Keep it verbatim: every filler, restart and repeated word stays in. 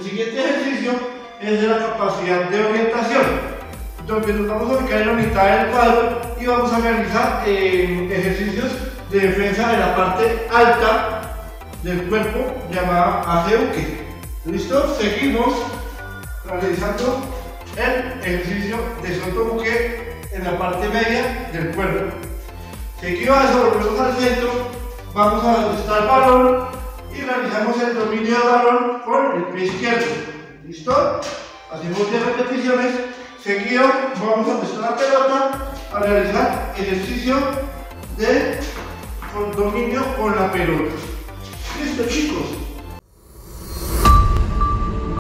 siguiente ejercicio es de la capacidad de orientación, donde nos vamos a ubicar en la mitad del cuadro y vamos a realizar eh, ejercicios de defensa de la parte alta del cuerpo llamada Aseuke. ¿Listo? Seguimos realizando el ejercicio de sotobuque en la parte media del cuerpo. Seguido a eso, volvemos al centro, vamos a donde está el balón y realizamos el dominio del balón con el pie izquierdo. ¿Listo? Hacemos diez repeticiones. Seguido vamos a donde está la pelota a realizar ejercicio de con dominio con la pelota. Listo, chicos.